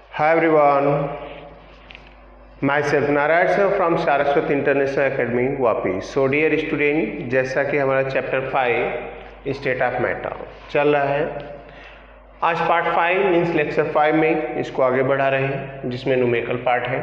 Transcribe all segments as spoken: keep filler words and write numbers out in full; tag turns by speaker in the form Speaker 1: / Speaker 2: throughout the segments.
Speaker 1: Hi everyone, myself Narayan sir from Saraswat international academy Vapi. So dear student, जैसा कि हमारा chapter five state of matter चल रहा है, आज part five means lecture five में इसको आगे बढ़ा रहे हैं, जिसमें न्यूमेरिकल पार्ट है।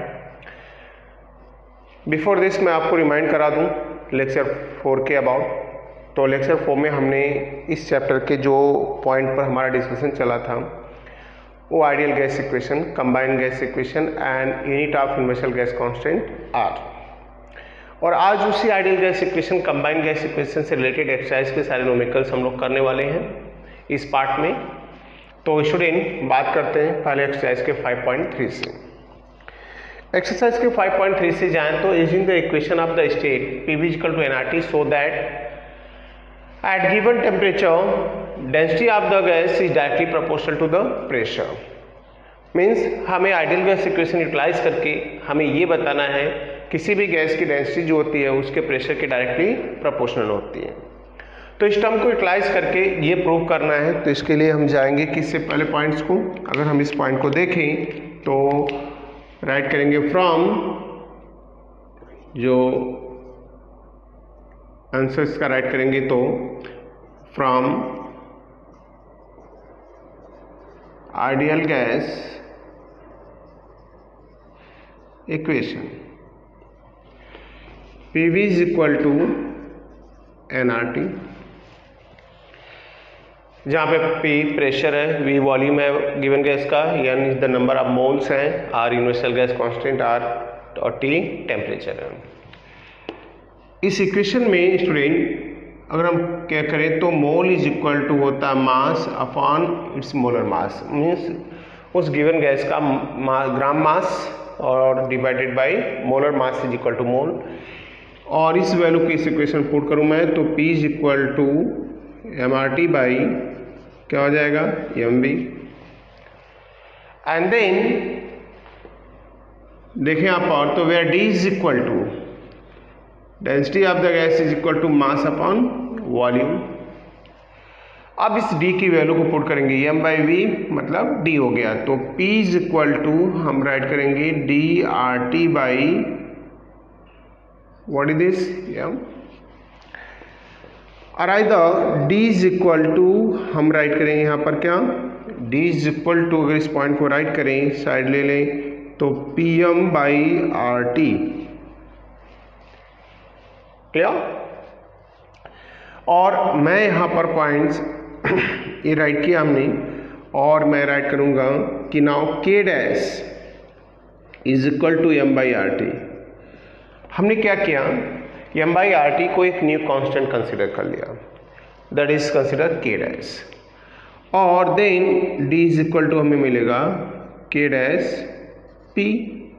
Speaker 1: बिफोर दिस मैं आपको रिमाइंड करा दूं लेक्चर फोर के अबाउट। तो लेक्चर फोर में हमने इस चैप्टर के जो पॉइंट पर हमारा डिस्कशन चला था वो ideal gas equation, combined gas equation and unit of universal gas constant R. और आज उसी ideal gas equation, combined gas equation से रिलेटेड एक्सरसाइज के सारे न्यूमेरिकल्स हम लोग करने वाले हैं इस पार्ट में। तो स्टूडेंट बात करते हैं पहले एक्सरसाइज के फाइव पॉइंट थ्री से। एक्सरसाइज के फाइव पॉइंट थ्री से जाएं तो using the equation of the state P V equal to N R T so that at given temperature density of the gas is directly proportional to the pressure। Means हमें ideal gas equation utilize करके हमें ये बताना है किसी भी gas की density जो होती है उसके प्रेशर के डायरेक्टली प्रोपोर्शनल होती है। तो इस टर्म को यूटिलाइज करके ये प्रूव करना है। तो इसके लिए हम जाएंगे किससे पहले पॉइंट्स को, अगर हम इस पॉइंट को देखें तो राइट करेंगे फ्रॉम, जो आंसर्स का राइट करेंगे तो from ideal gas equation P V is equal to N R T, जहाँ पे P प्रेशर है, V वॉल्यूम है गिवन गैस का, यानी द नंबर ऑफ मोल्स हैं, R universal gas constant R और T टेम्परेचर है। इस इक्वेशन में स्टूडेंट अगर हम क्या करें तो मोल इज इक्वल टू होता है mass upon its molar mass, means उस गिवन गैस का मा, ग्राम मास और divided by molar mass is equal to mole. और इस वैल्यू की इस इक्वेशन पुट करूँ मैं तो P is equal to M R T by क्या हो जाएगा एम बी। एंड देन देखें यहाँ पर तो where D is equal to density of the gas is equal to mass upon volume. अब इस D की वैल्यू को पुट करेंगे m बाई वी, मतलब D हो गया। तो P इज इक्वल टू हम राइट करेंगे D R T by what is this m, और either D is equal to हम राइट करेंगे यहाँ पर क्या D इज इक्वल टू, अगर इस पॉइंट को राइट करें साइड ले लें तो P M by R T. और मैं यहाँ पर पॉइंट्स ये राइट किया हमने, और मैं राइट करूँगा कि now K dash is equal to M by R T. हमने क्या किया, एम बाई आर टी को एक न्यू कांस्टेंट कंसिडर कर लिया, that is consider K dash. और then D is equal to हमें मिलेगा K dash P,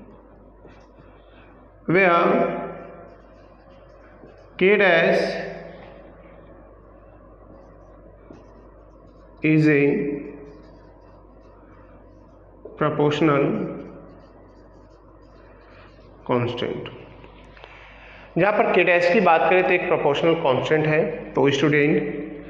Speaker 1: where K dash is a proportional constant। जहाँ पर K dash की बात करें तो एक प्रोपोर्शनल कांस्टेंट है, तो student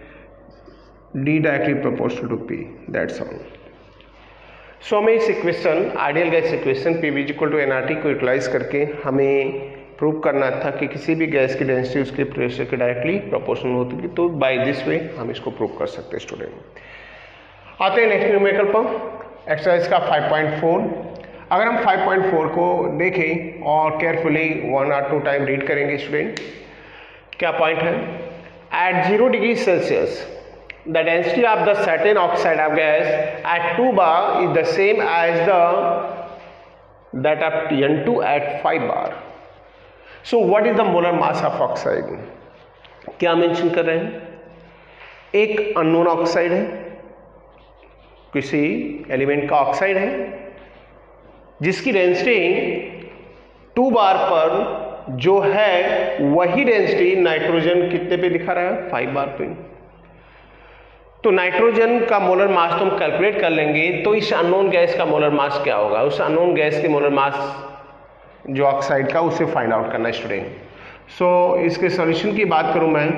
Speaker 1: D directly proportional to P, that's all. So हमें इस equation ideal gas equation P V equal to N R T को यूटिलाइज करके हमें प्रूव करना था कि किसी भी गैस की डेंसिटी उसके प्रेशर के डायरेक्टली प्रोपोर्शनल होती है। तो बाय दिस वे हम इसको प्रूव कर सकते हैं। स्टूडेंट आते हैं नेक्स्ट न्यूमेरिकल पर, एक्सरसाइज का फाइव पॉइंट फोर। अगर हम फाइव पॉइंट फोर को देखें और केयरफुली वन और टू टाइम रीड करेंगे स्टूडेंट, क्या पॉइंट है, at zero degree Celsius the density of the certain oxide of gas at two bar is the same as the that of N two at five bar. So what is the molar mass of oxide. क्या mention कर रहे हैं, एक unknown oxide है, किसी element का oxide है जिसकी डेंसिटी टू बार पर जो है वही डेंसिटी नाइट्रोजन कितने पे दिखा रहा है, फाइव बार पे। तो नाइट्रोजन का मोलर मास तो हम कैलकुलेट कर लेंगे, तो इस अननोन गैस का मोलर मास क्या होगा, उस अननोन गैस के मोलर मास जो ऑक्साइड का उसे फाइंड आउट करना है स्टूडेंट। सो so, इसके सॉल्यूशन की बात करूं मैं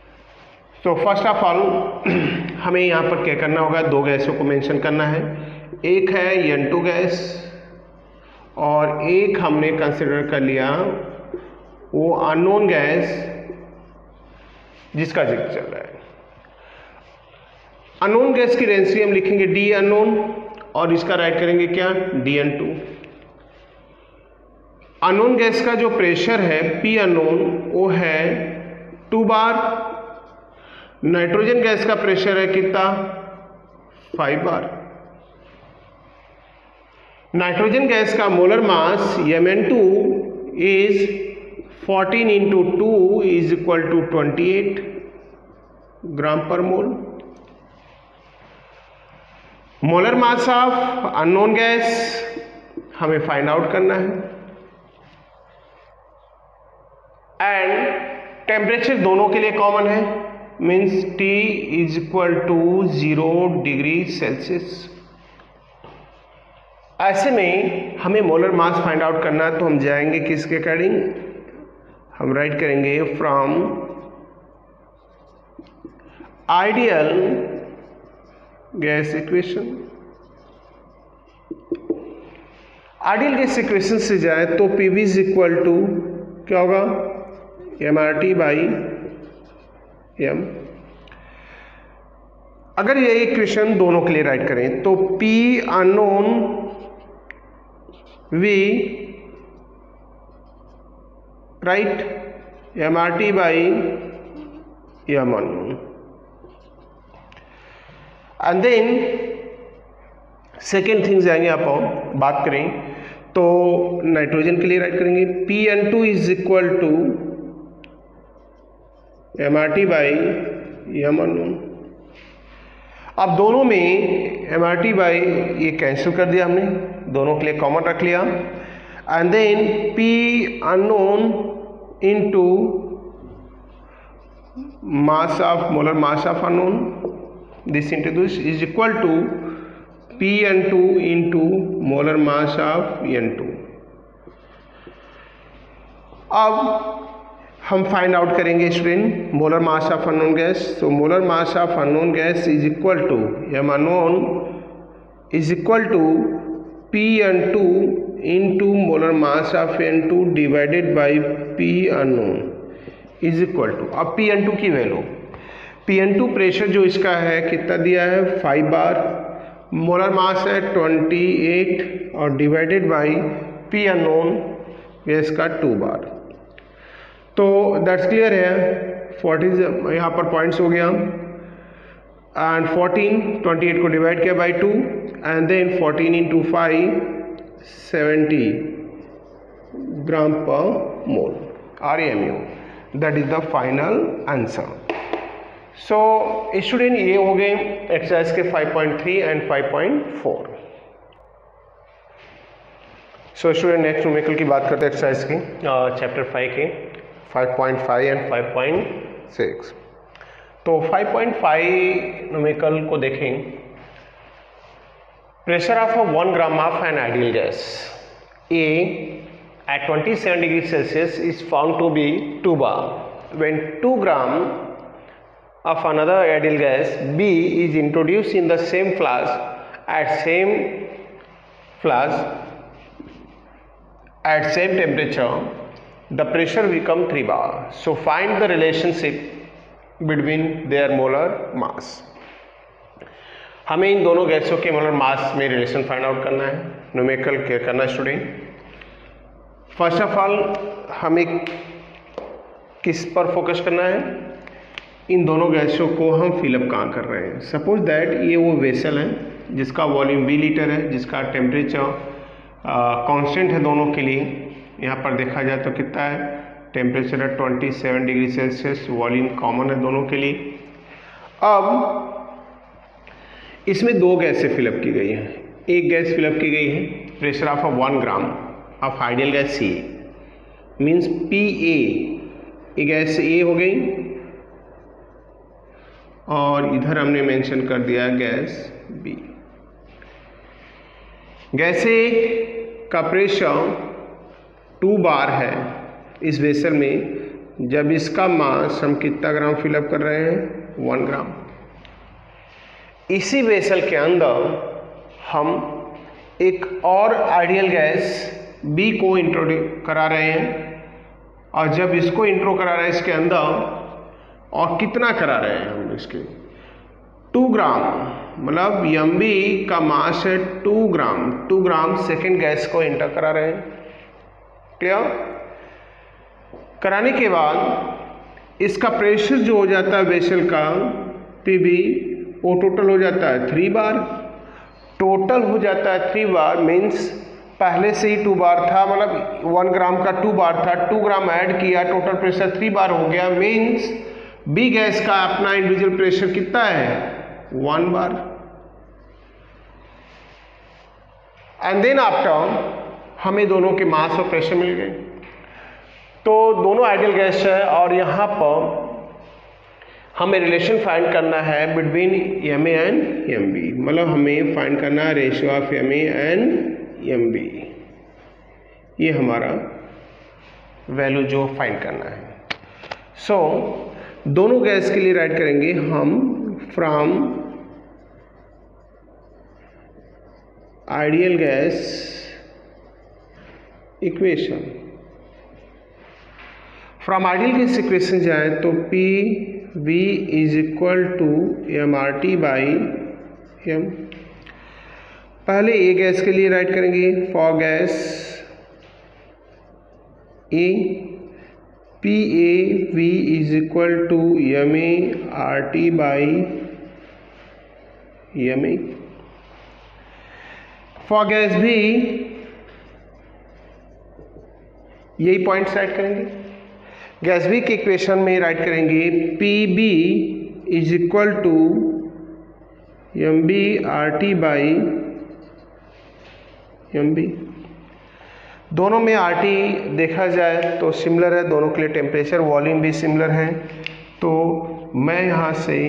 Speaker 1: तो फर्स्ट ऑफ ऑल हमें यहाँ पर क्या करना होगा, दो गैसों को मेंशन करना है। एक है एन टू गैस और एक हमने कंसिडर कर लिया वो अननोन गैस जिसका जिक्र चल रहा है। अननोन गैस की डेंसिटी हम लिखेंगे डी अननोन और इसका राइट करेंगे क्या, D N two. Unknown gas का जो प्रेशर है पी अननोन वो है टू बार। नाइट्रोजन गैस का प्रेशर है कितना, फाइव बार। नाइट्रोजन गैस का molar mass M N two is fourteen into two is equal to twenty eight gram per mole. Molar mass of unknown gas हमें find out करना है and temperature दोनों के लिए common है, means T is equal to zero degree Celsius. ऐसे में हमें मोलर मास फाइंड आउट करना है तो हम जाएंगे किसके अकॉर्डिंग, हम राइट करेंगे from ideal gas equation. Ideal gas equation से जाए तो P V is equal to क्या होगा, M R T by M. अगर ये इक्वेशन दोनों के लिए राइट करें तो P unknown V write M R T by M unknown. And then second thing जाएंगे आप बात करें तो नाइट्रोजन के लिए राइट करेंगे P N two is equal to M R T by M unknown. अब दोनों में एम आर टी बाई ये कैंसिल कर दिया हमने, दोनों के लिए कॉमन रख लिया and then P unknown into mass of molar mass of unknown, this into this is equal to P N two into molar mass of N two। अब हम फाइंड आउट करेंगे student molar mass of unknown gas. तो molar mass of unknown gas is equal to M unknown is equal to P N two into molar mass of N two divided by P unknown is equal to, अब P N two की value, P N two pressure जो इसका है कितना दिया है five बार, molar mass है twenty eight और divided by P unknown gas का टू बार। तो दैट्स क्लियर है, फोर्टी यहाँ पर पॉइंट्स हो गया एंड फोर्टीन ट्वेंटी एट को डिवाइड किया by two and then fourteen into five seventy gram per mole R M U, that is the final answer. So student ये हो गए एक्सरसाइज के five point three and five point four. So student next numerical की बात करते हैं exercise की chapter uh, five के five point five and five point six. तो फाइव पॉइंट फाइव न्यूमेरिकल को देखें, pressure of a one gram of an ideal gas A at twenty seven degree Celsius is found to be two bar when two gram of another ideal gas B is introduced in the same flask at same flask at same temperature, the pressure become three bar. So find the relationship between their molar mass. हमें इन दोनों गैसों के molar मास में relation find out करना है, numerical क्या करना है स्टूडेंट। फर्स्ट ऑफ ऑल हमें किस पर फोकस करना है, इन दोनों गैसों को हम फिलअप कहाँ कर रहे हैं। सपोज दैट ये वो वेसल है जिसका वॉल्यूम बी लीटर है, जिसका टेम्परेचर कांस्टेंट है दोनों के लिए। यहाँ पर देखा जाए तो कितना है, टेम्परेचर है twenty seven degree Celsius, volume common है दोनों के लिए। अब इसमें दो गैसें फिलअप की गई हैं, एक गैस फिलअप की गई है pressure of a one gram of ideal gas C means P A, ये गैस ए हो गई और इधर हमने मेंशन कर दिया गैस बी। गैस ए का प्रेशर टू बार है इस वेसल में, जब इसका मास हम कितना ग्राम फिलअप कर रहे हैं, वन ग्राम। इसी वेसल के अंदर हम एक और आइडियल गैस बी को इंट्रोड्यूस करा रहे हैं, और जब इसको इंट्रो करा रहे हैं इसके अंदर, और कितना करा रहे हैं हम इसके टू ग्राम, मतलब एम बी का मास है two gram, two gram second gas को इंटर करा रहे हैं। क्लियर? कराने के बाद इसका प्रेशर जो हो जाता है वेसल का पी बी, वो टोटल हो जाता है थ्री बार। टोटल हो जाता है थ्री बार मीन्स पहले से ही टू बार था, मतलब वन ग्राम का टू बार था, टू ग्राम ऐड किया, टोटल प्रेशर थ्री बार हो गया। मीन्स बी गैस का अपना इंडिविजुअल प्रेशर कितना है? One bar. And then after हमें दोनों के मास और प्रेशर मिल गए। तो दोनों आइडियल गैस है, और यहाँ पर हमें रिलेशन फाइंड करना है between M A and M B, मतलब हमें फाइंड करना है ratio of M A and M B. ये हमारा वैल्यू जो फाइंड करना है। सो so, दोनों गैस के लिए राइट करेंगे हम from ideal gas equation. From ideal gas equation जाए तो P V is equal to M R T by M. पहले ए गैस के लिए राइट करेंगे for gas A, P A V is equal to M A R T by M A. For gas B यही points write करेंगे। Gas B के equation में write करेंगे P B is equal to M B R T by M B. दोनों में R T देखा जाए तो सिमिलर है, दोनों के लिए टेम्परेचर वॉल्यूम भी सिमिलर है। तो मैं यहाँ से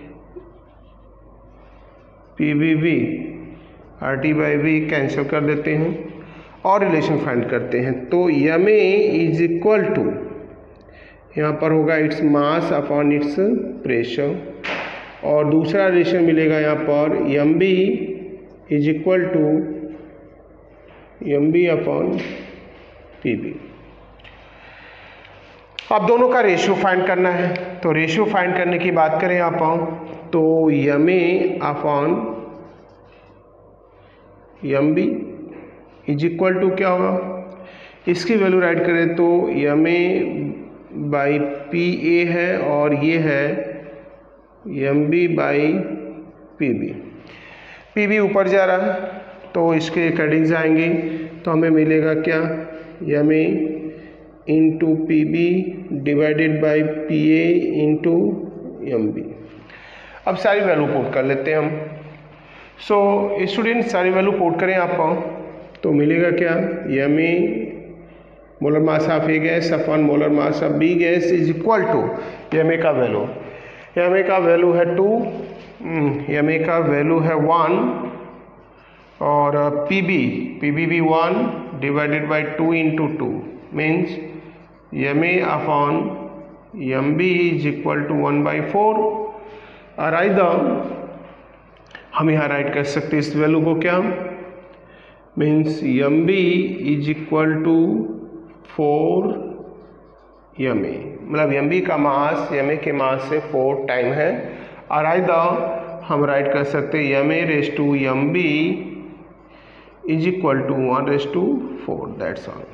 Speaker 1: P B V R T by V cancel कर देते हैं और रिलेशन फाइंड करते हैं। तो M A is equal to, यहाँ पर होगा its mass upon its pressure, और दूसरा रिलेशन मिलेगा यहाँ पर M B is equal to M B upon P B. अब दोनों का रेशियो फाइंड करना है। तो रेशियो फाइंड करने की बात करें यहाँ पर तो M A upon M B is equal to क्या होगा, इसकी वैल्यू राइट करें तो M A by P A है, और ये है M B by P B. P B ऊपर जा रहा है तो इसके अकॉर्डिंग जाएंगे तो हमें मिलेगा क्या, M A into P B divided by P A into M B. अब सारी वैल्यू पुट कर लेते हैं हम। सो स्टूडेंट सारी वैल्यू पुट करें आप तो मिलेगा क्या, M A molar mass of A gas upon molar mass of B gas is equal to M A का वैल्यू, एम ए का वैल्यू है टू, एम ए का वैल्यू है वन, और पी बी पी बी भी one divided by two into two means M A upon M B is equal to one by four. और either हम यहाँ right कर सकते हैं इस वैल्यू को क्या, means M B is equal to four M A, मतलब एम बी का मास एम ए के मास से फोर टाइम है। और आइदर हम राइट कर सकते हैं M A raise to M B is equal to one raise to four, that's all.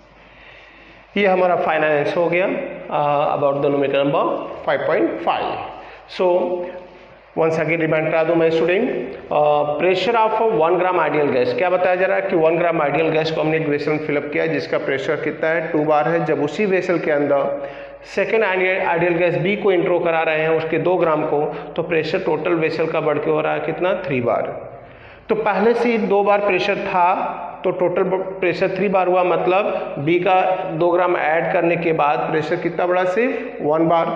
Speaker 1: ये हमारा फाइनल आंसर हो गया about the numerical number five point five. So once again remind करा दूं मैं student, pressure of one gram ideal gas क्या बताया जा रहा है कि वन ग्राम आइडियल गैस को हमने एक वेसल में फिलअप किया जिसका प्रेशर कितना है, टू बार है। जब उसी वेसल के अंदर सेकेंड आइडियल गैस बी को इंट्रो करा रहे हैं उसके दो ग्राम को, तो प्रेशर टोटल वेसल का बढ़ के हो रहा है कितना, थ्री बार। तो पहले से ही दो बार प्रेशर था तो टोटल प्रेशर थ्री बार हुआ, मतलब बी का दो ग्राम ऐड करने के बाद प्रेशर कितना बढ़ा, सिर्फ वन बार।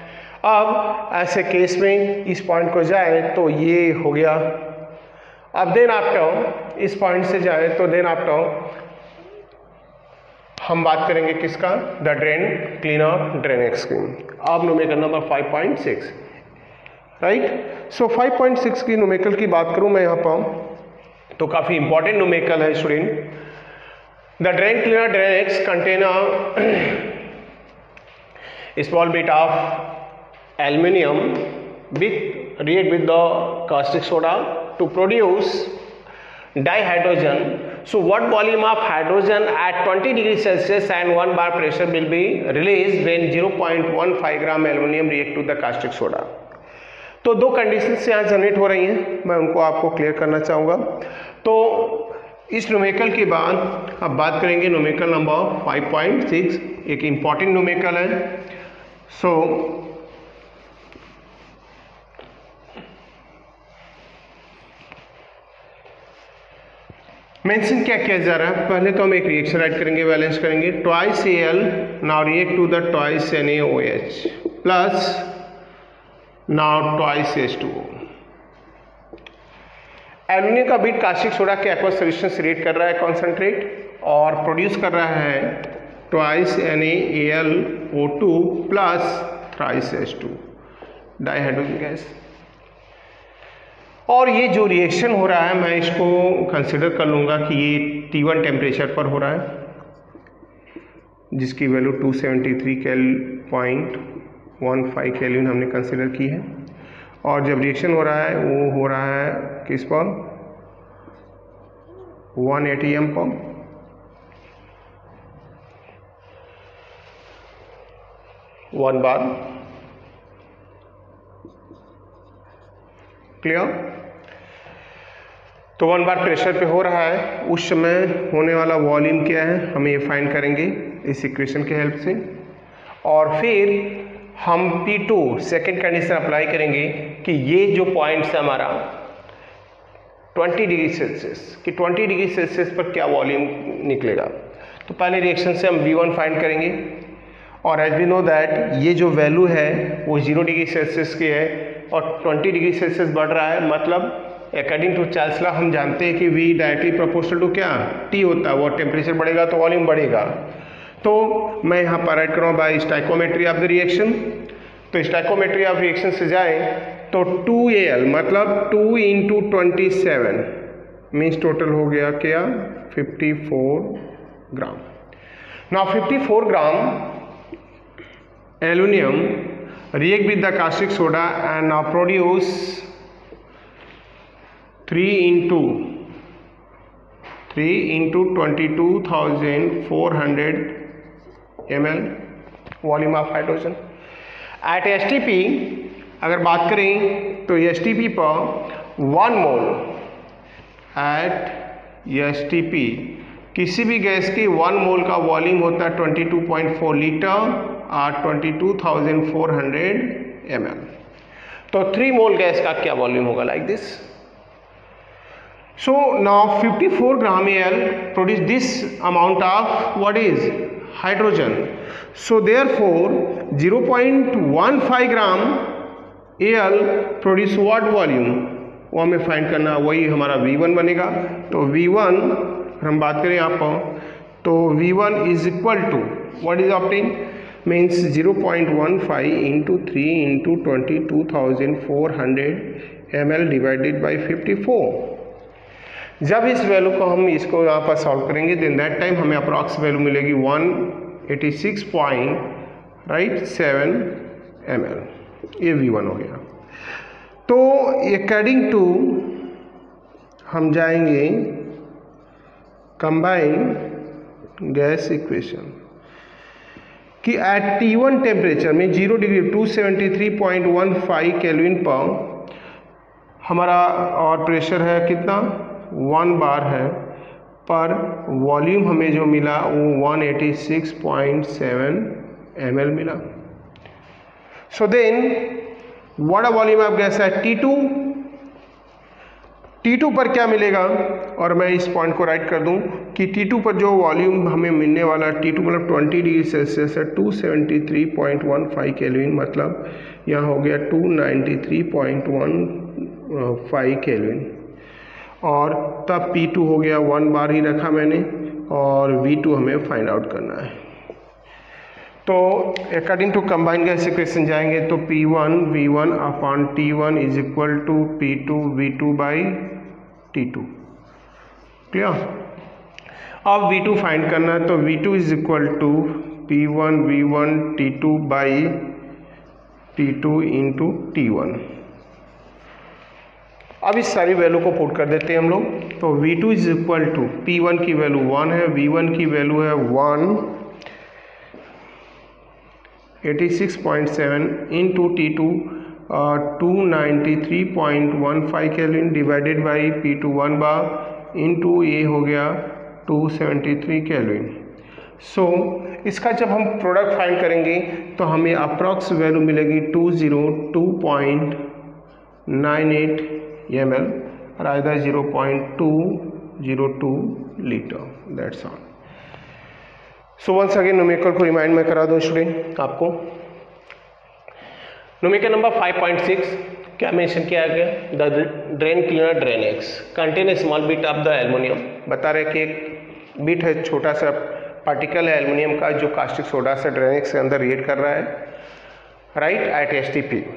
Speaker 1: अब ऐसे केस में इस पॉइंट को जाए तो ये हो गया। अब देन आफ्टर इस पॉइंट से जाए तो देन आफ्टर हम बात करेंगे किसका, the drain cleaner drainage scheme. अब numerical number five point six, right. So five point six की न्यूमेरिकल की बात करूं मैं यहाँ पर, तो काफ़ी इंपॉर्टेंट न्यूमेरिकल है student. The drain cleaner Drainex contain a small bit of aluminium with react with the caustic soda to produce dihydrogen. So what volume of hydrogen at twenty degrees Celsius and one bar pressure will be released when zero point one five gram aluminum react to the caustic soda? तो दो conditions यहाँ generate हो रही हैं, मैं उनको आपको clear करना चाहूँगा। तो इस न्यूमेरिकल के बाद अब बात करेंगे numerical number five point six, एक इम्पॉर्टेंट न्यूमेरिकल है। सो मेंशन क्या किया जा रहा है, पहले तो हम एक रिएक्शन राइट करेंगे, बैलेंस करेंगे। Twice A L now react to the twice N A O H plus now twice H two O. Aluminium का बीट कास्टिक सोडा के एक्वस सॉल्यूशन से रिएक्ट कर रहा है कॉन्सेंट्रेट और प्रोड्यूस कर रहा है twice N A L O two plus thrice H two dihydrogen gas. और ये जो रिएक्शन हो रहा है मैं इसको कंसिडर कर लूँगा कि ये टी वन टेम्परेचर पर हो रहा है, जिसकी value two seventy three cal point one five kelvin हमने कंसिडर की है। और जब रिएक्शन हो रहा है वो हो रहा है किस पर, वन एटी एम पर। One bar clear. तो वन बार प्रेशर पे हो रहा है, उस समय होने वाला वॉल्यूम क्या है हम ये फाइंड करेंगे इस इक्वेशन के हेल्प से। और फिर हम P two second condition apply करेंगे कि ये जो पॉइंट है हमारा ट्वेंटी डिग्री सेल्सियस कि ट्वेंटी डिग्री सेल्सियस पर क्या वॉल्यूम निकलेगा। तो पहले रिएक्शन से हम वी वन फाइंड करेंगे और एज वी नो दैट ये जो वैल्यू है वो जीरो डिग्री सेल्सियस की है और ट्वेंटी डिग्री सेल्सियस बढ़ रहा है, मतलब अकॉर्डिंग टू चार्ल्स लॉ हम जानते हैं कि V डायरेक्टली प्रोपोर्शनल टू क्या T होता है, वो टेम्परेचर बढ़ेगा तो वॉल्यूम बढ़ेगा। तो मैं यहाँ पर राइट करूँ by stoichiometry of the reaction. तो स्टाइकोमेट्री ऑफ रिएक्शन से जाए तो टू ए एल मतलब two into twenty seven means total हो गया क्या fifty four gram. Now fifty four gram aluminium react with the caustic soda and now produce three into three into twenty-two thousand four hundred milliliters volume of hydrogen. At S T P अगर बात करें तो S T P पर one mole at S T P किसी भी gas की one mole का volume होता है twenty two point four litre और twenty two thousand four hundred M L. तो थ्री मोल गैस का क्या वॉल्यूम होगा like this. So now fifty four gram L produce this amount of what is hydrogen. So therefore zero point one five gram L produce what volume, वो हमें find करना, वही हमारा we one बनेगा। तो वी वन हम बात करें यहाँ पर तो V one is equal to what is obtain means zero point one five into three into twenty two thousand four hundred M L divided by fifty four. जब इस वैल्यू को हम इसको यहाँ पर सॉल्व करेंगे देन दैट टाइम हमें approx value मिलेगी one eighty six point right seven M L, ये वी वन हो गया। तो अकॉर्डिंग टू हम जाएंगे कंबाइन गैस इक्वेशन कि एट टी वन टेम्परेचर में zero degree two seventy three point one five kelvin पर हमारा और प्रेशर है कितना वन बार है, पर वॉल्यूम हमें जो मिला वो one eighty six point seven M L मिला। So then what a volume of gas है टी टू। टी टू पर क्या मिलेगा, और मैं इस पॉइंट को राइट कर दूं कि टी टू पर जो वॉल्यूम हमें मिलने वाला टी टू मतलब ट्वेंटी डिग्री सेल्सियस है two seventy three point one five kelvin, मतलब यहाँ हो गया two ninety three point one five kelvin. और तब पी टू हो गया वन बार ही रखा मैंने और वी टू हमें फाइंड आउट करना है। तो according to combine gas equation जाएंगे तो P one V one upon T one is equal to P two V two by T two. Clear. अब वी टू फाइंड करना है, तो V two is equal to P one V one T two by T two into T one. अब इस सारी value को put कर देते हैं हम लोग। तो V two is equal to P one की वैल्यू वन है, वी वन की वैल्यू है one eighty six point seven into T two two ninety three point one five kelvin divided by P two one bar into ये हो गया two seventy three kelvin. So इसका जब हम product find करेंगे तो हमें अप्रॉक्स वैल्यू मिलेगी two zero two point nine eight M L और either zero point two zero two litre, that's all. So once again numerical को रिमाइंड में करा दो स्टूडेंट आपको। Numerical number five point six क्या मेंशन किया गया, the drain cleaner Drainex contain small bit of the aluminium. बता रहे कि एक बिट है, छोटा सा पार्टिकल है एल्युमिनियम का जो कास्टिक सोडा से ड्रेन एक्स के अंदर रिएक्ट कर रहा है, right, at S T P.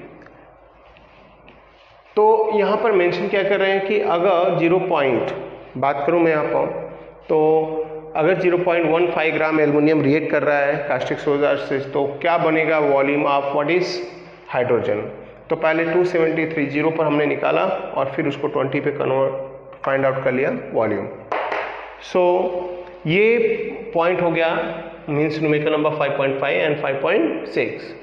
Speaker 1: तो यहाँ पर मेंशन क्या कर रहे हैं कि अगर जीरो पॉइंट बात करूँ मैं यहाँ पर, तो अगर zero point one five gram aluminium react कर रहा है कास्टिक सोडा से, तो क्या बनेगा volume of what is hydrogen. तो पहले टू सेवेंटी थ्री जीरो पर हमने निकाला और फिर उसको ट्वेंटी पे कन्वर्ट फाइंड आउट कर लिया वॉल्यूम। सो so, ये पॉइंट हो गया means numerical number five point five and five point six.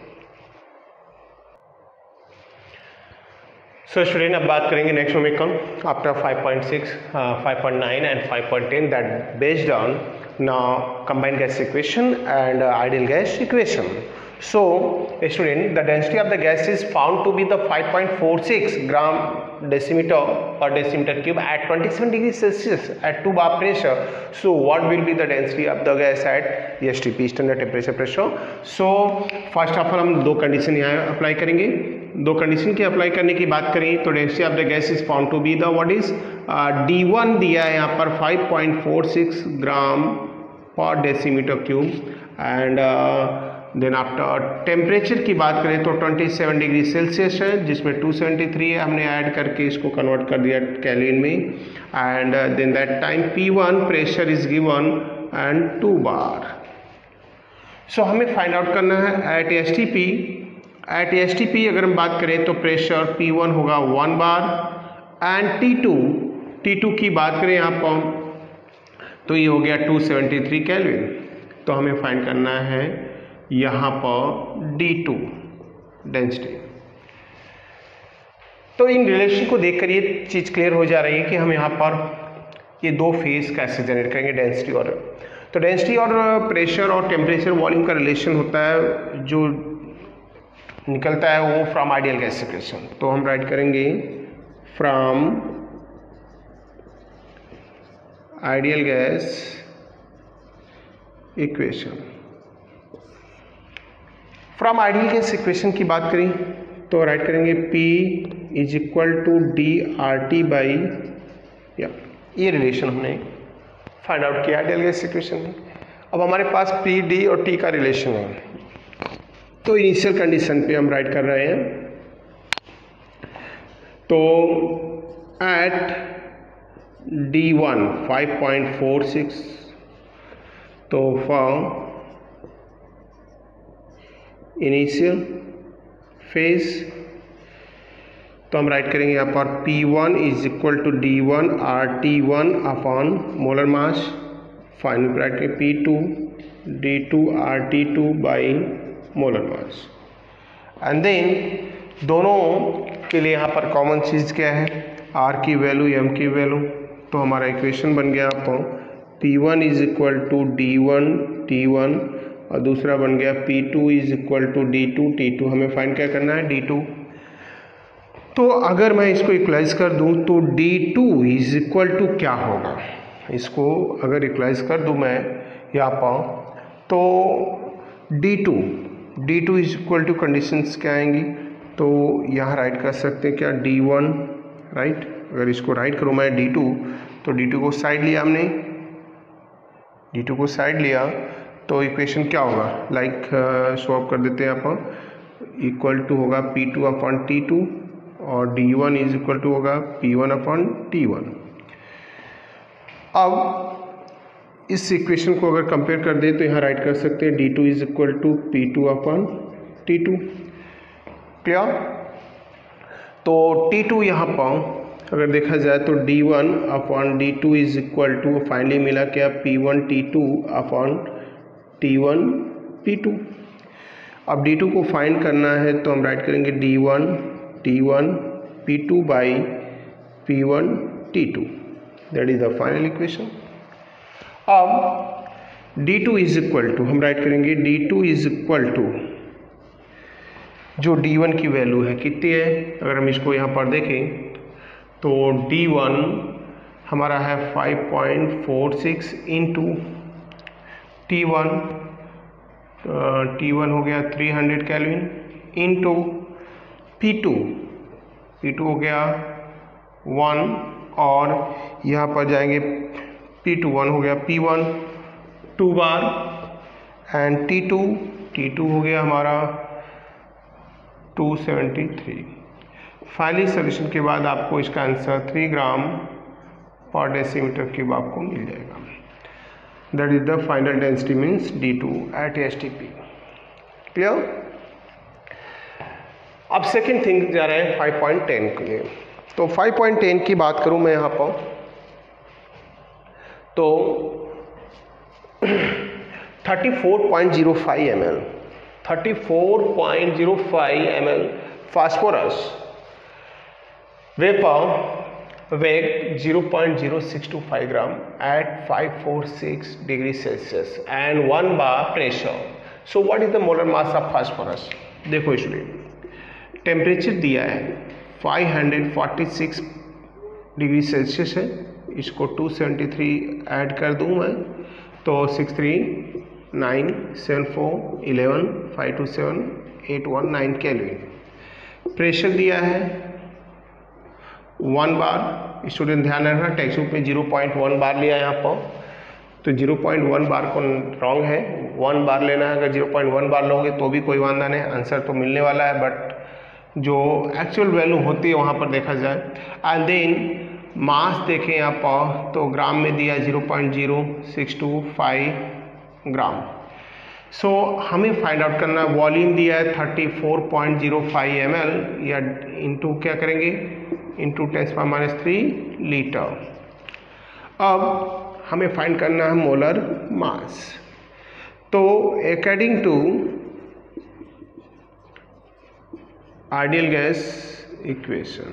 Speaker 1: So student अब बात करेंगे next numerical after five point six, five point nine and five point ten that based on now combined gas equation and uh, ideal gas equation. So student, the density of the gas is found to be the five point four six gram decimeter per decimeter cube at twenty-seven degrees Celsius at two bar pressure. So what will be the density of the gas at S T P, standard temperature pressure? So first of all हम दो condition यहाँ apply करेंगे। दो condition की apply करने की बात करें तो density of the gas is found to be the what is D one दिया है यहाँ पर five point four six gram per decimetre cube and then after temperature की बात करें तो ट्वेंटी सेवन डिग्री सेल्सियस है जिसमें टू सेवेंटी थ्री है, हमने ऐड करके इसको कन्वर्ट कर दिया केल्विन में and then that time P one pressure is given and two bar. So हमें फाइंड आउट करना है at S T P. At S T P अगर हम बात करें तो प्रेशर पी वन होगा one bar and T two T two की बात करें यहाँ पर तो ये हो गया टू सेवेंटी थ्री केल्विन। तो हमें फाइंड करना है यहाँ पर डी टू डेंसिटी। तो इन रिलेशन को देखकर ये चीज़ क्लियर हो जा रही है कि हम यहाँ पर ये दो फेज कैसे जनरेट करेंगे डेंसिटी और तो डेंसिटी और प्रेशर और टेम्परेचर वॉल्यूम का रिलेशन होता है जो निकलता है वो फ्रॉम आइडियल गैस इक्वेशन। तो हम राइट करेंगे from ideal gas equation. From ideal gas equation की बात करें तो राइट करेंगे P is equal to D R T by, या ये रिलेशन हमने फाइंड आउट किया आइडियल गैस इक्वेशन में। अब हमारे पास P, D और T का रिलेशन है तो इनिशियल कंडीशन पे हम राइट कर रहे हैं। तो at D one five point four six, तो फॉर इनिशियल फेज तो हम राइट करेंगे यहाँ पर P one is equal to D one R T one upon molar mass, final write करेंगे P two D two R T two by molar mass and then दोनों के लिए यहाँ पर कॉमन चीज़ क्या है, R की वैल्यू M की वैल्यू। तो हमारा इक्वेशन बन गया आपको P one is equal to D one T one और दूसरा बन गया P two is equal to D two T two. हमें फाइंड क्या करना है डी टू। तो अगर मैं इसको इक्वलाइज कर दूं तो D two is equal to क्या होगा, इसको अगर इक्वलाइज कर दूं मैं यहाँ पर तो D two D two is equal to conditions क्या आएंगी, तो यहाँ राइट कर सकते हैं क्या डी वन, राइट। अगर इसको राइट करूँ मैं डी टू तो डी टू को साइड लिया हमने, डी टू को साइड लिया तो इक्वेशन क्या होगा, लाइक सॉल्व कर देते हैं आप। इक्वल टू होगा P two upon T two और D one is equal to होगा P one upon T one. अब इस इक्वेशन को अगर कंपेयर कर दें तो यहाँ राइट कर सकते हैं D two is equal to P two upon T two. Clear? तो टी टू यहाँ पर अगर देखा जाए तो D one upon D two is equal to finally मिला क्या P one T two upon T one P two. अब डी टू को फाइंड करना है तो हम राइट करेंगे D one T one P two by P one T two, that is the final equation. अब D two is equal to हम write करेंगे D two is equal to जो डी वन की वैल्यू है कितनी है, अगर हम इसको यहाँ पर देखें तो डी वन हमारा है five point four six into T one, T one हो गया three hundred kelvin into P two, P two हो गया वन और यहाँ पर जाएंगे पी टू वन हो गया P one two bar and T two, T two हो गया हमारा two seventy three. Finally solution के बाद आपको इसका answer three gram per decimetre cube आपको मिल जाएगा। That is the final density means D two at S T P. Clear? अब सेकेंड थिंग जा रहे हैं फाइव पॉइंट टेन के लिए। तो फाइव पॉइंट टेन की बात करूं मैं यहाँ पर तो thirty four point zero five M L thirty four point zero five M L phosphorus vapour weight zero point zero six two five gram at five forty-six degree Celsius and one bar pressure. So what is the molar mass of phosphorus? देखो student, temperature दिया है five forty six degree Celsius है, इसको to seventy three add कर दूं मैं तो six three nine seven four eleven five two seven eight one nine kelvin. Pressure दिया है वन बार, स्टूडेंट ध्यान रखना टेक्स्ट बुक में ज़ीरो पॉइंट वन बार लिया यहाँ पर, तो ज़ीरो पॉइंट वन बार को रॉन्ग है, वन बार लेना है। अगर ज़ीरो पॉइंट वन बार लोगे तो भी कोई वादा नहीं, आंसर तो मिलने वाला है, बट जो एक्चुअल वैल्यू होती है वहाँ पर देखा जाए। एंड देन मास देखें यहाँ पर तो ग्राम में दिया zero point zero six two five gram. So so, हमें फाइंड आउट करना है, वॉल्यूम दिया है thirty four point zero five M L या इंटू क्या करेंगे into ten power minus three litre. अब हमें फाइंड करना है मोलर मास। तो according to ideal gas equation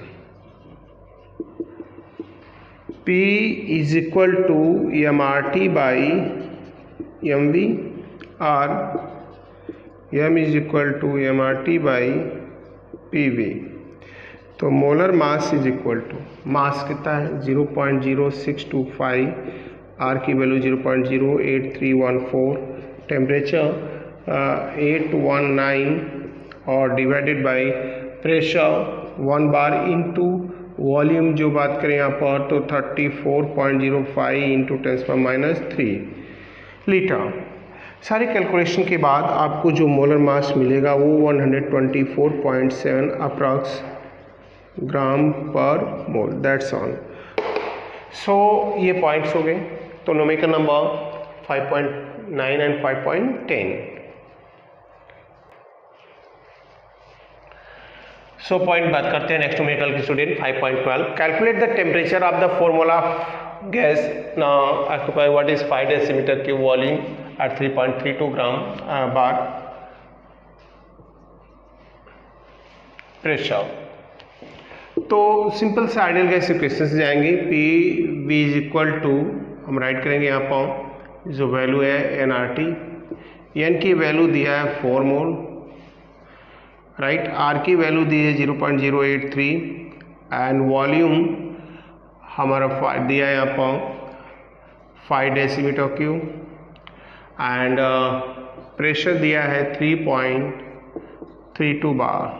Speaker 1: P is equal to M R T by M V और m is equal to M R T by P V. तो molar mass is equal to mass कितना है zero point zero six two five, R की value zero point zero eight three one four, temperature eight one nine और divided by pressure one bar into volume जो बात करें यहाँ पर तो thirty four point zero five into ten power minus three litre. सारे calculation के बाद आपको जो मोलर मास मिलेगा वो one twenty four point seven approx gram per mole, that's all. सो ये पॉइंट्स हो गए। तो numerical number five point nine and five point ten. So point बात करते हैं नेक्स्ट न्यूमेरिकल के student five point twelve. Calculate the temperature of the formula of gas now occupy what is five decimetre cube volume at three point three two gram bar pressure. तो simple से ideal gas equation से जाएंगे। P V is equal to हम write करेंगे यहाँ पर जो value है एन आर टी, एन की वैल्यू दिया है फोर मोल, राइट, आर की वैल्यू दी है zero point zero eight three and volume हमारा दिया है यहाँ पर five decimetre cube and pressure दिया है three point three two bar.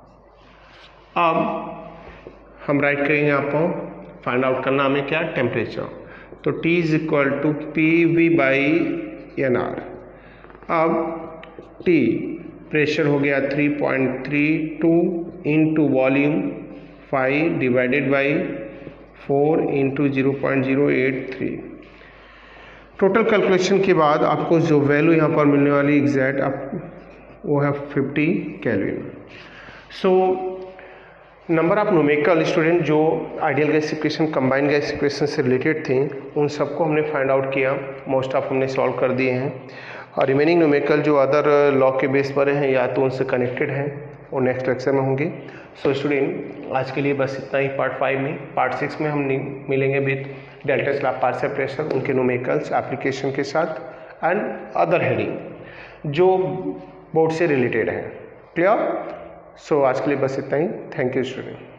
Speaker 1: अब हम राइट करेंगे यहाँ पर फाइंड आउट करना हमें क्या टेम्परेचर, तो T is equal to P V by N R. अब T प्रेशर हो गया three point three two into volume five divided by four into zero point zero eight three. Total calculation के बाद आपको जो वैल्यू यहाँ पर मिलने वाली एग्जैक्ट आप वो है fifty kelvin. So number of numerical student जो ideal gas equation combined gas equation से रिलेटेड थे उन सबको हमने फाइंड आउट किया, मोस्ट ऑफ हमने सॉल्व कर दिए हैं, और रिमेनिंग न्यूमेरिकल जो अदर लॉ के बेस पर हैं या तो उनसे कनेक्टेड हैं वो नेक्स्ट लेक्चर में होंगे। सो स्टूडेंट आज के लिए बस इतना ही पार्ट फाइव में। पार्ट सिक्स में हम मिलेंगे विद डेल्टा स्लैब पार्शियल प्रेशर, उनके न्यूमेरिकल्स एप्लीकेशन के साथ एंड अदर हेडिंग जो बोर्ड से रिलेटेड है। क्लियर? सो आज के लिए बस इतना ही। Thank you student.